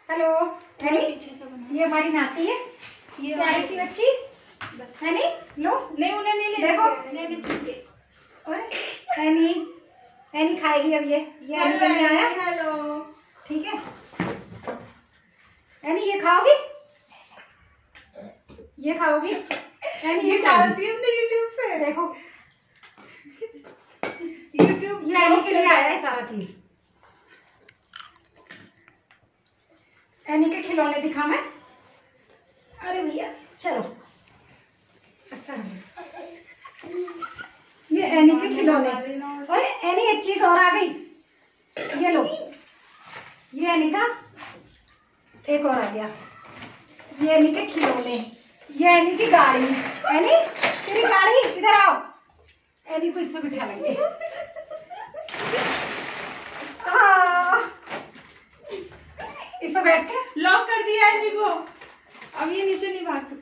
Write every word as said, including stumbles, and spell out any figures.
Hello any, ये हमारी नाती है, ये प्यारी सी बच्ची एनी। लो नहीं उन्हें नहीं ले, देखो नहीं एनी, एनी खाएगी अब। ये ये एनी के लिए आया। हेलो ठीक है एनी, ये खाओगी, ये खाओगी एनी, ये डालती है अपने यूट्यूब पे। देखो यूट्यूब ये एनी के लिए आया है सारा चीज। एनी के खिलौने दिखा मैं। अरे भैया चलो, अक्सर ये एनी के खिलौने। अरे एनी एक चीज और आ गई, ये लो, ये एनी का एक और आ गया। ये एनी के खिलौने, ये एनी की गाड़ी। एनी तेरी गाड़ी, इधर आओ। एनी को इसमें बिठा लेंगे। इसमें बैठ के लॉक कर दिया है जी वो, अब ये नीचे नहीं भाग सकता।